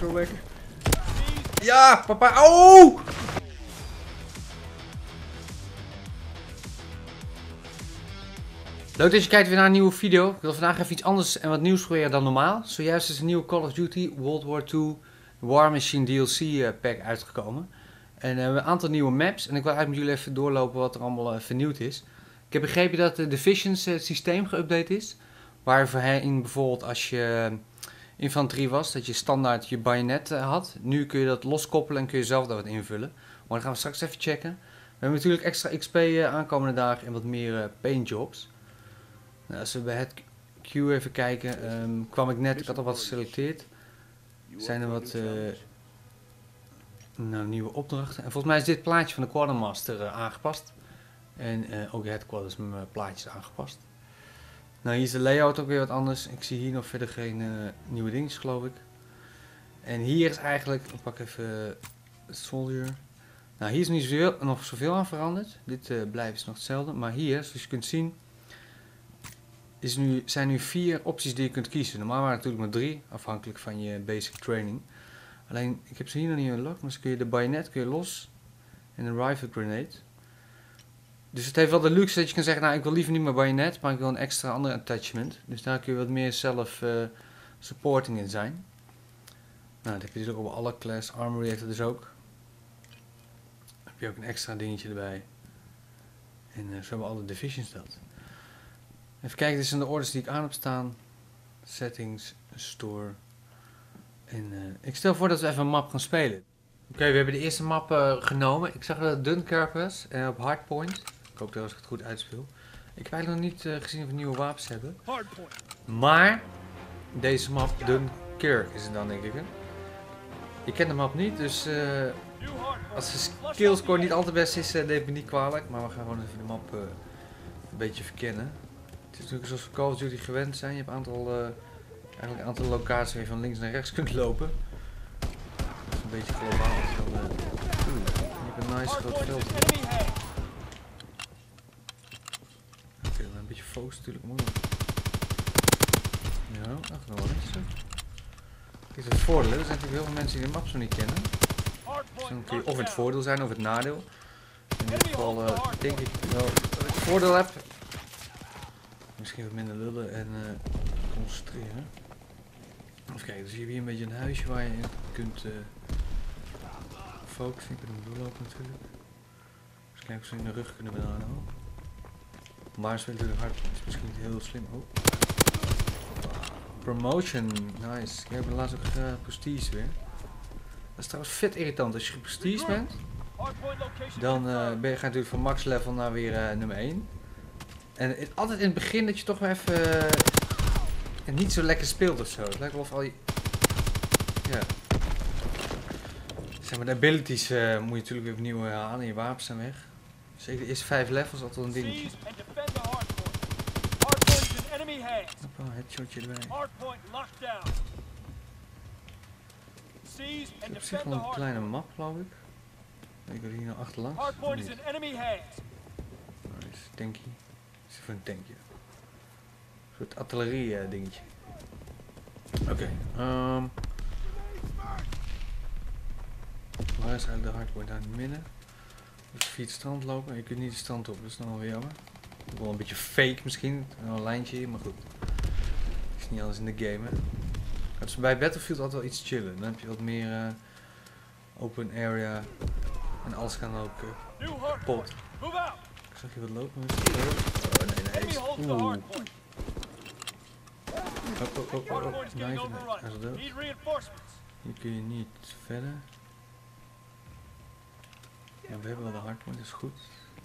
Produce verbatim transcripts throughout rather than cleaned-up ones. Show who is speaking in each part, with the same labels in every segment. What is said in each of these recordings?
Speaker 1: Zo weg. Ja, papa. Oh! Leuk dat je kijkt weer naar een nieuwe video. Ik wil vandaag even iets anders en wat nieuws proberen dan normaal. Zojuist is een nieuwe Call of Duty World War twee War Machine D L C pack uitgekomen. En we hebben een aantal nieuwe maps. En ik wil eigenlijk met jullie even doorlopen wat er allemaal uh, vernieuwd is. Ik heb begrepen dat de Divisions uh, systeem geüpdate is. Waar voorheen bijvoorbeeld als je uh, infanterie was, dat je standaard je bajonet uh, had. Nu kun je dat loskoppelen en kun je zelf daar wat invullen. Maar dat gaan we straks even checken. We hebben natuurlijk extra X P uh, aankomende dagen en wat meer uh, paintjobs. Nou, als we bij het Q even kijken, um, kwam ik net, ik had al wat geselecteerd. Zijn er wat uh, nou, nieuwe opdrachten. En volgens mij is dit plaatje van de Quartermaster uh, aangepast. En uh, ook de headquarters met mijn plaatjes aangepast. Nou, hier is de layout ook weer wat anders. Ik zie hier nog verder geen uh, nieuwe dingetjes, geloof ik. En hier is eigenlijk, ik pak even uh, Soldier. Nou, hier is niet zoveel, nog zoveel aan veranderd. Dit uh, blijft nog hetzelfde. Maar hier, zoals je kunt zien, is nu, zijn nu vier opties die je kunt kiezen. Normaal waren het natuurlijk maar drie, afhankelijk van je basic training. Alleen, ik heb ze hier nog niet unlocked, maar dan kun je de bayonet kun je los en een rifle grenade. Dus het heeft wel de luxe dat je kan zeggen, nou ik wil liever niet meer bayonet, maar ik wil een extra andere attachment. Dus daar kun je wat meer zelf uh, supporting in zijn. Nou, dat heb je dus ook op alle class. Armory heeft het dus ook. Dan heb je ook een extra dingetje erbij. En uh, zo hebben alle divisions dat. Even kijken, dit zijn de orders die ik aan heb staan. Settings, store. En uh, ik stel voor dat we even een map gaan spelen. Oké, okay, we hebben de eerste map uh, genomen. Ik zag dat het Dunkirk was en op Hardpoint. Ik hoop dat ik het goed uitspeel. Ik heb eigenlijk nog niet uh, gezien of we nieuwe wapens hebben. Maar deze map, Dunkirk is het dan denk ik. Hè? Ik ken de map niet, dus uh, als de skillscore niet al te best is, uh, neem me niet kwalijk. Maar we gaan gewoon even de map uh, een beetje verkennen. Het is natuurlijk zoals we Call of Duty gewend zijn. Je hebt een aantal, uh, eigenlijk een aantal locaties waar je van links naar rechts kunt lopen. Dat is een beetje globaal. Van, uh, oeh, je hebt een nice groot veld. Oké, okay, een beetje focus natuurlijk moeilijk. Ja, ach, nog wel netjes. Dit is het voordeel, er zijn natuurlijk heel veel mensen die de map zo niet kennen. Dus dan kun je of het voordeel zijn of het nadeel. In dit geval uh, denk ik wel dat ik het voordeel heb. Misschien wat minder lullen en uh, concentreren. Even kijken, dus hier heb je een beetje een huisje waar je in kunt uh, focussen. Je kunt hem doorlopen natuurlijk. Dus kijken of ze in de rug kunnen benaderen. Maar ze willen natuurlijk hard, is misschien niet heel slim. Oh. Promotion, nice. Ik heb laatst ook uh, prestige weer. Dat is trouwens vet irritant. Als je prestige bent, dan uh, ben je, ga je natuurlijk van max level naar weer uh, nummer één. En het, altijd in het begin dat je toch wel even uh, niet zo lekker speelt of zo. Het lijkt wel of al je... Ja. Zeg maar de abilities uh, moet je natuurlijk weer opnieuw halen en je wapens zijn weg. Zeker de eerste vijf levels altijd wel een dingetje. Hoppa, headshotje erbij. Het is op zich wel een kleine map geloof ik. Ik wil hier nou achterlangs. Nice, tanky. Is voor een tankje. Een soort artillerie uh, dingetje. Oké. Okay, um, waar is eigenlijk de hardpoint aan het midden? Dus via het strand lopen. Je kunt niet de strand op, dat is dan wel weer jammer. Wel een beetje fake misschien. Een lijntje hier, maar goed. Is niet alles in de game hè. Het is bij Battlefield altijd wel iets chillen. Dan heb je wat meer uh, open area. En alles kan ook uh, kapot. Ik zag je wat lopen. Oh nee, nee. Oeh. Oh, oh, oh, oh, oh. Nee, nee. Hij is dood. Hier kun je niet verder. Ja, we hebben wel de hardpoint, dat is goed.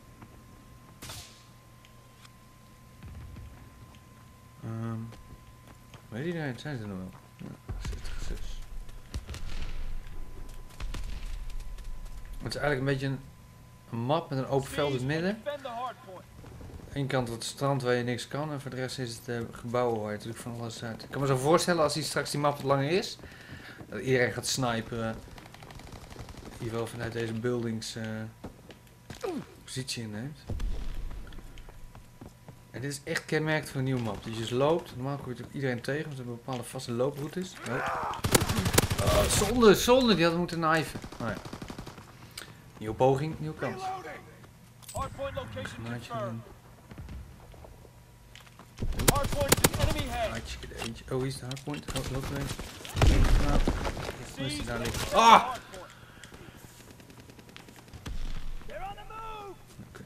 Speaker 1: Um, weet je daar, zijn ze nog wel? Ja, zit zus. Het is eigenlijk een beetje een, een map met een open veld in het midden. Aan de ene kant het strand waar je niks kan en voor de rest is het uh, gebouwen waar je natuurlijk van alles uit. Ik kan me zo voorstellen als die straks die map wat langer is, dat iedereen gaat sniperen. In ieder geval vanuit deze buildings uh, positie inneemt. En dit is echt kenmerkend voor een nieuwe map. Die je dus loopt, normaal kom je natuurlijk iedereen tegen, want we hebben bepaalde vaste looproutes. Oh. Oh, zonde, zonde, die had moeten kniven. Nou ja. Nieuwe poging, nieuwe kans.
Speaker 2: Hardpoint location
Speaker 1: Naadje
Speaker 2: confirmed.
Speaker 1: erin.
Speaker 2: Hardpoint is in enemy hands.
Speaker 1: Naadje, er eentje. Oh, hier is de hardpoint. Oh, loopt er een. Nou, moest hij daar liggen. Ah!
Speaker 2: They're on the move.
Speaker 1: Oké.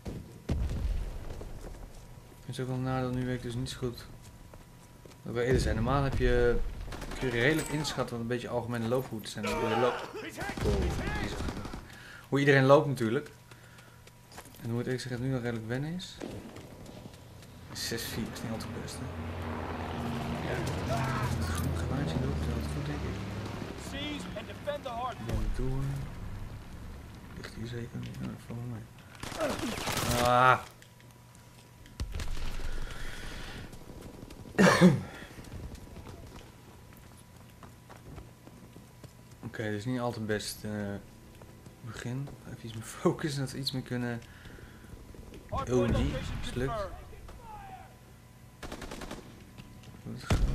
Speaker 1: Het is ook wel een nadeel, nu weet ik dus niet zo goed wat we eerder zijn. Normaal heb je, kun je redelijk inschatten wat een beetje algemene looproutes zijn. Hoe, je loopt. Oh, die is echt goed. Hoe iedereen loopt natuurlijk. En hoe het eerlijk gezegd nu nog redelijk wennen is. zes vier is niet altijd het beste. Ja. Goed geluidje loopt, dat is goed denk ik.
Speaker 2: Seize and defend the hardpoint.
Speaker 1: Even door. Ligt hier zeker niet? Nou, volg mij. Ah! Oké, okay, dus niet altijd best uh, begin. Even iets meer focussen, dat we iets meer kunnen. O M G, is lukt. Goed geschoten.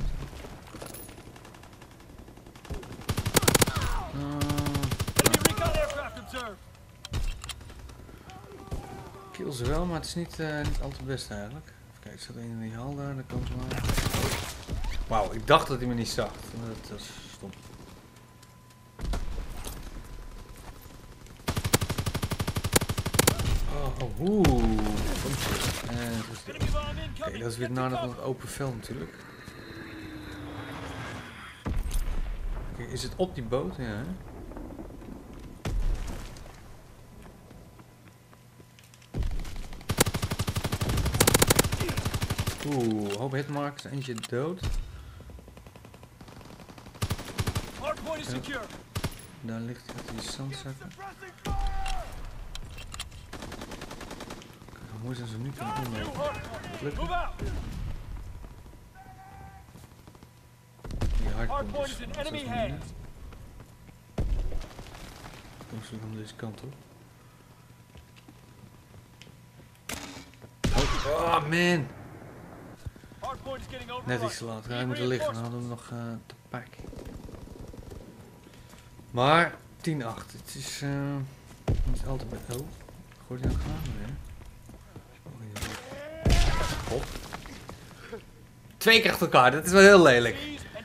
Speaker 1: Kill ze wel, maar het is niet, uh, niet al te best eigenlijk. Even kijken, er staat een in die hal daar, daar komt ze maar. Wauw, ik dacht dat hij me niet zag. Dat was stom. Oh, oh oeh. En oké, okay, dat is weer nader van het open veld natuurlijk. Oké, okay, is het op die boot? Ja, hè? Oeh, hoop hitmarks, eentje dood. Ja. Daar ligt hij, die zandzakken. Hoe mooi zijn ze nu kunnen omlopen? Dat lukt niet. Die hardpoint is van zes minuten. Kom ze van deze kant op. Oh, oh man! Net iets te laat. Hij moet er liggen, dan hadden we hem nog uh, te pakken. Maar tien acht, het is uh, niet altijd bij. Oh, gooi die nou gedaan weer? Hop. Twee keer achter elkaar, dat is wel heel lelijk.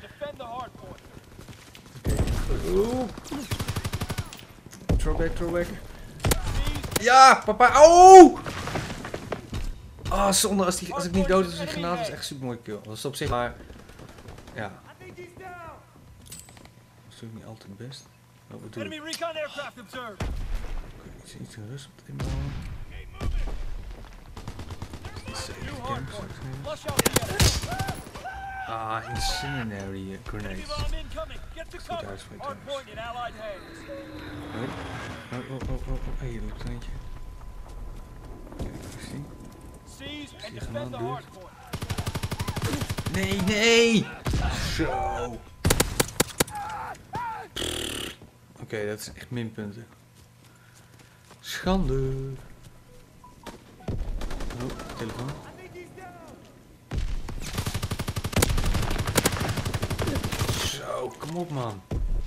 Speaker 1: Okay. Oeh. Throwback, throwback. Ja, papa. Oh! Ah, oh, zonde, als, die, als ik niet dood is, die granaat is echt super mooi kill. Dat is op zich, maar ja. Dat is natuurlijk niet altijd best. Wat we doen. Oké, iets, iets rust op de inbouwen. Ah, incendiary uh, grenades. Goed uitspraak trouwens. Oh, oh, oh, oh, oh, hey, hier loopt er eentje. Kijk, even zien. Die granaat doet. Nee, nee! Zo! Oké, okay, dat is echt minpunten. Schande! Oh, telefoon. Zo, kom op man.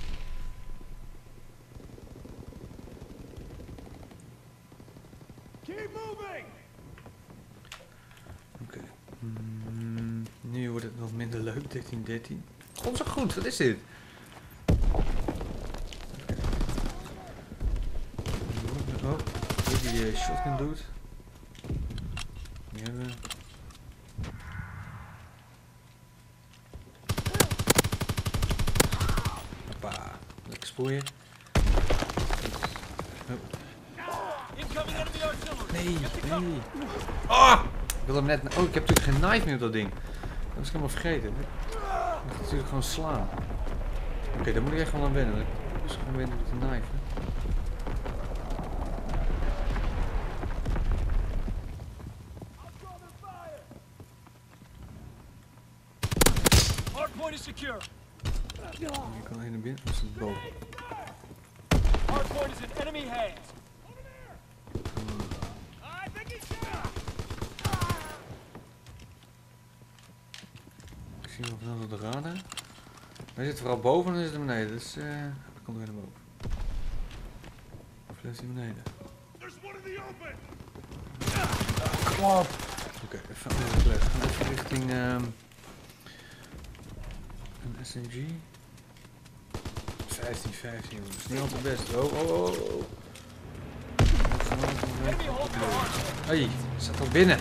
Speaker 1: Oké. Okay. Mm, nu wordt het wat minder leuk, dertien dertien. God, zo goed, wat is dit? Oh, die uh, shotgun doet. Die hebben we. Hoppa, lekker spoor. Nee, nee. Ah! Ik wil hem net. Oh, ik heb natuurlijk geen knife meer op dat ding. Dat was ik helemaal vergeten. Ik moet natuurlijk gewoon slaan. Oké, okay, daar moet ik echt wel aan wennen. Ik moet gewoon wennen met de knife. Hardpoint is secure. Ik kan alleen naar binnen, of is het boven? Hardpoint is in enemy hands. Ik zie nog wel op de radar. Hij zit vooral boven en dan zit hij beneden. Dus uh, hij komt weer naar boven. Of is hij beneden? Kom op! Oké, okay, even overleggen. Gaan even richting um, een S M G. vijftien, vijftien, dat is niet altijd best. Oh, oh, oh, oh. Hé, hey, zat al binnen.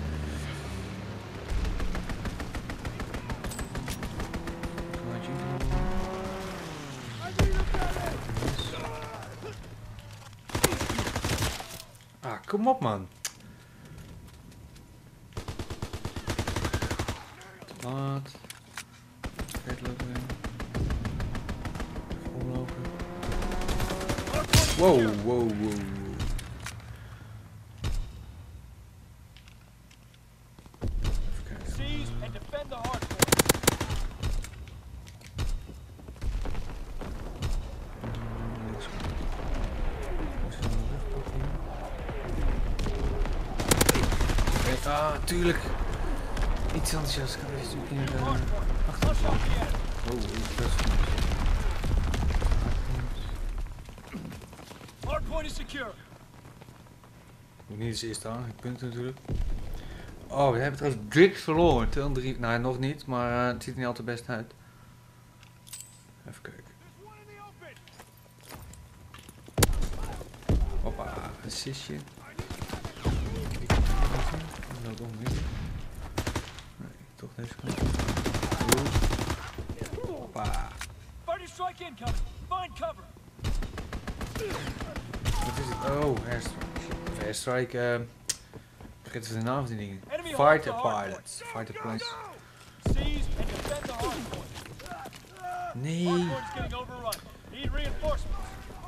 Speaker 1: Ah, kom op man. Wat? Vet lopen. Omlopen. Wow, wow, wow. Even kijken.
Speaker 2: Seize and defend the hard point.
Speaker 1: Ah, tuurlijk. Iets enthousiast. Ik ga even in de achtergrond. Oh, ik best goed.
Speaker 2: Hardpoint is secure.
Speaker 1: Moet niet eens eerst aan, ik punt natuurlijk. Oh, we hebben trouwens Drix verloren. tweehonderddrie, nou nog niet, maar uh, het ziet er niet altijd best uit. Even kijken. Hoppa, assistje. Nou, toch niet. Nee, toch deze kant. Hoppa.
Speaker 2: Fighter strike incoming. Find cover.
Speaker 1: Wat is het? Oh, airstrike. Of airstrike, uh, vergeet even de naam van die dingen. Fighter pilots. Fighter pilots.
Speaker 2: Seize and defend the hard point.
Speaker 1: Nee.
Speaker 2: Hardpoint's getting overrun. Need reinforcements.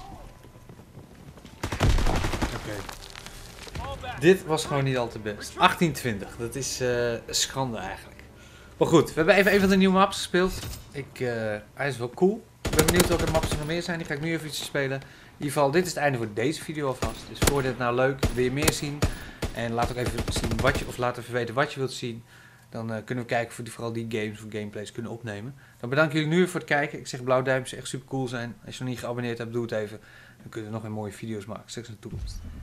Speaker 1: Oké. Okay.
Speaker 2: Fall back.
Speaker 1: Dit was gewoon niet al te best. achttien twintig, dat is uh, een schande eigenlijk. Maar goed, we hebben even een van de nieuwe maps gespeeld. Ik, uh, hij is wel cool. Ik ben benieuwd welke maps er nog meer zijn. Die ga ik nu even iets spelen. In ieder geval, dit is het einde voor deze video alvast. Dus voor dit nou leuk, wil je meer zien? En laat ook even zien wat je, of laat even weten wat je wilt zien. Dan uh, kunnen we kijken of we die, vooral die games of gameplays kunnen opnemen. Dan bedank jullie nu voor het kijken. Ik zeg blauw duimpje, echt super cool zijn. Als je nog niet geabonneerd hebt, doe het even. Dan kunnen we nog weer mooie video's maken, straks in de toekomst.